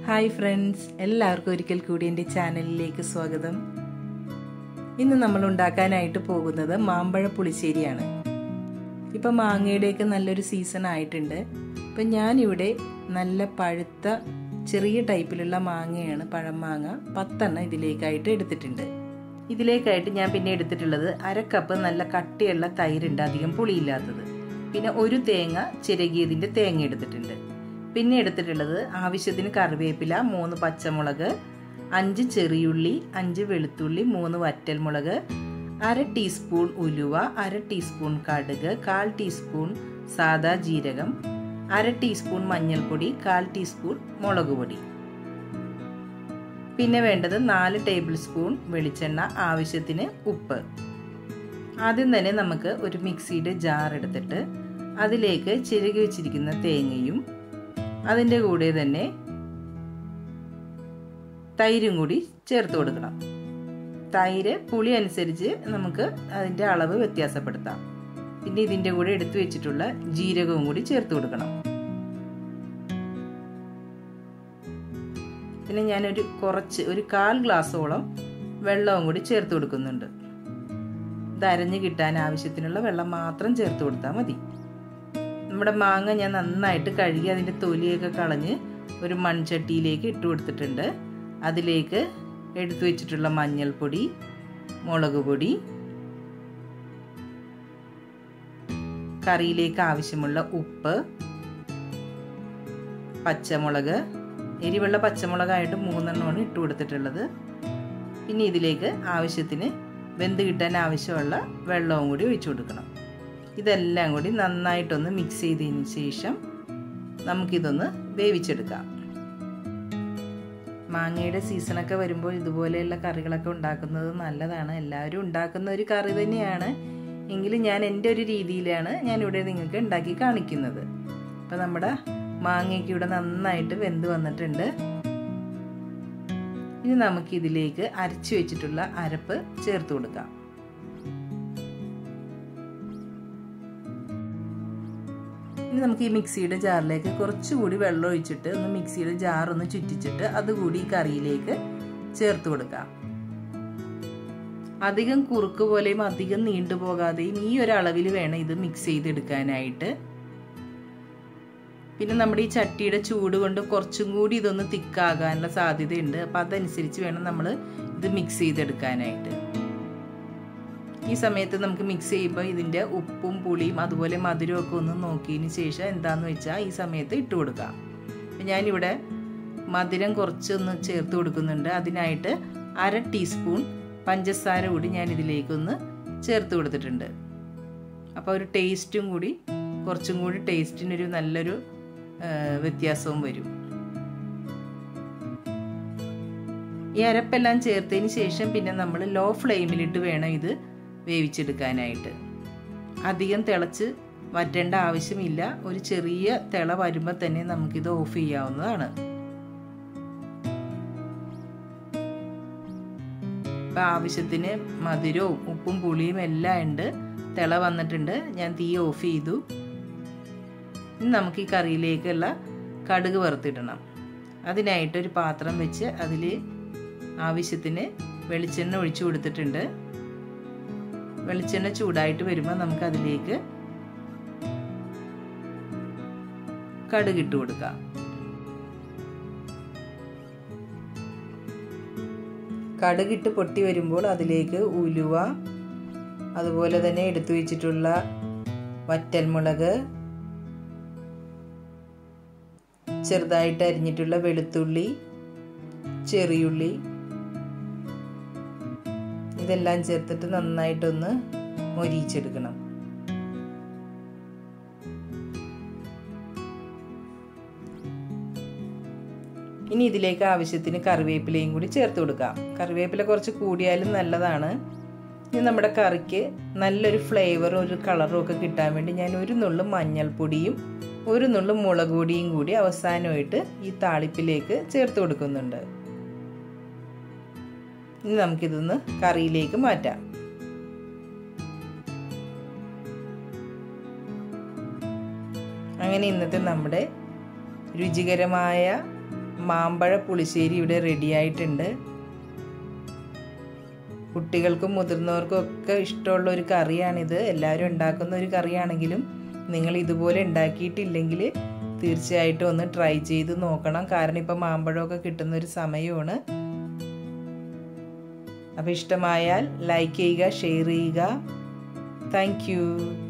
Hi friends, എല്ലാവർക്കും ഒരിക്കൽ കൂടി എൻ്റെ ചാനലിലേക്ക് സ്വാഗതം. ഇന്ന് നമ്മൾ ഉണ്ടാക്കാനായിട്ട് പോകുന്നത് മാമ്പഴ പുളിശ്ശേരിയാണ്. ഇപ്പം മാങ്ങയുടെയൊക്കെ നല്ലൊരു സീസൺ ആയിട്ടുണ്ട്. ഇപ്പം ഞാനിവിടെ നല്ല പഴുത്ത ചെറിയ ടൈപ്പിലുള്ള മാങ്ങയാണ്, പഴം മാങ്ങ 10 ഇതിലേക്കായിട്ട് എടുത്തിട്ടുണ്ട്. ഇതിലേക്കായിട്ട് ഞാൻ പിന്നെ എടുത്തിട്ടുള്ളത് 1/2 കപ്പ് നല്ല കട്ടിയുള്ള തൈരുണ്ട്, അധികം പുളിയില്ലാത്തത്. പിന്നെ ഒരു തേങ്ങ ചിരകിയതിൻ്റെ തേങ്ങ എടുത്തിട്ടുണ്ട്. പിന്നെ എടുത്തിട്ടുള്ളത് ആവശ്യത്തിന് കറിവേപ്പില, 3 പച്ചമുളക്, 5 ചെറിയുള്ളി, 5 വെളുത്തുള്ളി, 3 വറ്റൽമുളക്, 1/2 ടീസ്പൂൺ ഉലുവ, 1/2 ടീസ്പൂൺ കടുക്, 1/4 ടീസ്പൂൺ സാദാ ജീരകം, 1/2 ടീസ്പൂൺ മഞ്ഞൾപ്പൊടി, 1/4 ടീസ്പൂൺ മുളക് പൊടി. പിന്നെ വേണ്ടത് 4 ടേബിൾ സ്പൂൺ വെളിച്ചെണ്ണ, ആവശ്യത്തിന് ഉപ്പ്. ആദ്യം തന്നെ നമുക്ക് ഒരു മിക്സിയുടെ ജാർ എടുത്തിട്ട് അതിലേക്ക് ചിരകി വെച്ചിരിക്കുന്ന തേങ്ങയും അതിൻ്റെ കൂടെ തന്നെ തൈരും കൂടി ചേർത്ത് കൊടുക്കണം. തൈര് പുളി അനുസരിച്ച് നമുക്ക് അതിൻ്റെ അളവ് വ്യത്യാസപ്പെടുത്താം. പിന്നെ ഇതിൻ്റെ കൂടെ എടുത്തു വെച്ചിട്ടുള്ള ജീരകവും കൂടി ചേർത്ത് കൊടുക്കണം. പിന്നെ ഞാനൊരു 1/4 ഗ്ലാസോളം വെള്ളവും കൂടി ചേർത്ത് കൊടുക്കുന്നുണ്ട്. ഇത് അരഞ്ഞ് കിട്ടാൻ ആവശ്യത്തിനുള്ള വെള്ളം മാത്രം ചേർത്ത് കൊടുത്താൽ മതി. നമ്മുടെ മാങ്ങ ഞാൻ നന്നായിട്ട് കഴുകി അതിൻ്റെ തൊലിയൊക്കെ കളഞ്ഞ് ഒരു മൺചട്ടിയിലേക്ക് ഇട്ട് കൊടുത്തിട്ടുണ്ട്. അതിലേക്ക് എടുത്തു വെച്ചിട്ടുള്ള മഞ്ഞൾപ്പൊടി, മുളക് പൊടി, കറിയിലേക്ക് ആവശ്യമുള്ള ഉപ്പ്, പച്ചമുളക്, എരിവുള്ള പച്ചമുളകായിട്ട് 3 ഇട്ട് കൊടുത്തിട്ടുള്ളത്. പിന്നെ ഇതിലേക്ക് ആവശ്യത്തിന് വെന്ത് കിട്ടാൻ ആവശ്യമുള്ള വെള്ളവും കൂടി ഒഴിച്ചു കൊടുക്കണം. ഇതെല്ലാം കൂടി നന്നായിട്ടൊന്ന് മിക്സ് ചെയ്തതിന് ശേഷം നമുക്കിതൊന്ന് വേവിച്ചെടുക്കാം. മാങ്ങയുടെ സീസണൊക്കെ വരുമ്പോൾ ഇതുപോലെയുള്ള കറികളൊക്കെ ഉണ്ടാക്കുന്നത് നല്ലതാണ്. എല്ലാവരും ഉണ്ടാക്കുന്ന ഒരു കറി തന്നെയാണ്, എങ്കിലും ഞാൻ എൻ്റെ ഒരു രീതിയിലാണ് ഞാനിവിടെ നിങ്ങൾക്ക് ഉണ്ടാക്കി കാണിക്കുന്നത്. അപ്പം നമ്മുടെ മാങ്ങയ്ക്ക് ഇവിടെ നന്നായിട്ട് വെന്ത് വന്നിട്ടുണ്ട്. ഇനി നമുക്കിതിലേക്ക് അരച്ചു വെച്ചിട്ടുള്ള അരപ്പ് ചേർത്ത് കൊടുക്കാം. ഇനി നമുക്ക് ഈ മിക്സിയുടെ ജാറിലേക്ക് കുറച്ചുകൂടി വെള്ളം ഒഴിച്ചിട്ട് ഒന്ന് മിക്സിയുടെ ജാർ ഒന്ന് ചുറ്റിച്ചിട്ട് അതുകൂടി ഈ കറിയിലേക്ക് ചേർത്ത് കൊടുക്കാം. അധികം കുറുക്ക് പോലെയും അധികം നീണ്ടുപോകാതെയും ഈ ഒരു അളവിൽ വേണം ഇത് മിക്സ് ചെയ്തെടുക്കാനായിട്ട്. പിന്നെ നമ്മുടെ ഈ ചട്ടിയുടെ ചൂട് കൊണ്ട് കുറച്ചും കൂടി ഇതൊന്ന് തിക്കാകാനുള്ള സാധ്യതയുണ്ട്. അപ്പം അതനുസരിച്ച് വേണം നമ്മൾ ഇത് മിക്സ് ചെയ്തെടുക്കാനായിട്ട്. ഈ സമയത്ത് നമുക്ക് മിക്സ് ചെയ്യുമ്പോൾ ഇതിൻ്റെ ഉപ്പും പുളിയും അതുപോലെ മധുരവും ഒക്കെ ഒന്ന് നോക്കിയതിന് ശേഷം എന്താണെന്ന് വെച്ചാൽ ഈ സമയത്ത് ഇട്ട് കൊടുക്കാം. ഞാനിവിടെ മധുരം കുറച്ചൊന്ന് ചേർത്ത് കൊടുക്കുന്നുണ്ട്. അതിനായിട്ട് 1/2 ടീസ്പൂൺ പഞ്ചസാര കൂടി ഞാൻ ഇതിലേക്കൊന്ന് ചേർത്ത് കൊടുത്തിട്ടുണ്ട്. അപ്പോൾ ഒരു ടേസ്റ്റും കൂടി കുറച്ചും കൂടി ടേസ്റ്റിനൊരു നല്ലൊരു വ്യത്യാസവും വരും. ഈ അരപ്പെല്ലാം ചേർത്തതിന് ശേഷം പിന്നെ നമ്മൾ ലോ ഫ്ലെയിമിലിട്ട് വേണം ഇത് വേവിച്ചെടുക്കാനായിട്ട്. അധികം തിളച്ച് വറ്റേണ്ട ആവശ്യമില്ല. ഒരു ചെറിയ തിള വരുമ്പോൾ തന്നെ നമുക്കിത് ഓഫ് ചെയ്യാവുന്നതാണ്. ഇപ്പം ആവശ്യത്തിന് മധുരവും ഉപ്പും പുളിയും എല്ലാം ഉണ്ട്. തിള വന്നിട്ടുണ്ട്. ഞാൻ തീ ഓഫ് ചെയ്തു. ഇനി നമുക്ക് ഈ കറിയിലേക്കുള്ള കടുക് വറുത്തിടണം. അതിനായിട്ടൊരു പാത്രം വെച്ച് അതിൽ ആവശ്യത്തിന് വെളിച്ചെണ്ണ ഒഴിച്ചു കൊടുത്തിട്ടുണ്ട്. വെളിച്ചെണ്ണ ചൂടായിട്ട് വരുമ്പോൾ നമുക്ക് അതിലേക്ക് കടുകിട്ട് കൊടുക്കാം. കടുകിട്ട് പൊട്ടി വരുമ്പോൾ അതിലേക്ക് ഉലുവ, അതുപോലെ തന്നെ എടുത്തു വെച്ചിട്ടുള്ള വറ്റൽമുളക്, ചെറുതായിട്ട് അരിഞ്ഞിട്ടുള്ള വെളുത്തുള്ളി, ചെറിയുള്ളി, ഇതെല്ലാം ചേർത്തിട്ട് നന്നായിട്ടൊന്ന് മൊരിയിച്ചെടുക്കണം. ഇനി ഇതിലേക്ക് ആവശ്യത്തിന് കറിവേപ്പിലയും കൂടി ചേർത്ത് കൊടുക്കാം. കറിവേപ്പില കുറച്ച് കൂടിയാലും നല്ലതാണ്. ഇനി നമ്മുടെ കറിക്ക് നല്ലൊരു ഫ്ലേവറും ഒരു കളറും ഒക്കെ കിട്ടാൻ വേണ്ടി ഞാൻ 1 നുള്ളു മഞ്ഞൾപ്പൊടിയും 1 നുള്ളു മുളക് പൊടിയും കൂടി അവസാനമായിട്ട് ഈ താളിപ്പിലേക്ക് ചേർത്ത് കൊടുക്കുന്നുണ്ട്. ഇനി നമുക്കിതൊന്ന് കറിയിലേക്ക് മാറ്റാം. അങ്ങനെ ഇന്നത്തെ നമ്മുടെ രുചികരമായ മാമ്പഴ പുളിശ്ശേരി ഇവിടെ റെഡി ആയിട്ടുണ്ട്. കുട്ടികൾക്കും മുതിർന്നവർക്കും ഒക്കെ ഇഷ്ടമുള്ള ഒരു കറിയാണിത്. എല്ലാവരും ഉണ്ടാക്കുന്ന ഒരു കറിയാണെങ്കിലും നിങ്ങൾ ഇതുപോലെ ഉണ്ടാക്കിയിട്ടില്ലെങ്കിൽ തീർച്ചയായിട്ടും ഒന്ന് ട്രൈ ചെയ്ത് നോക്കണം. കാരണം ഇപ്പോൾ മാമ്പഴമൊക്കെ കിട്ടുന്ന ഒരു സമയമാണ്. അപ്പോൾ ഇഷ്ടമായാൽ ലൈക്ക് ചെയ്യുക, ഷെയർ ചെയ്യുക. Thank U.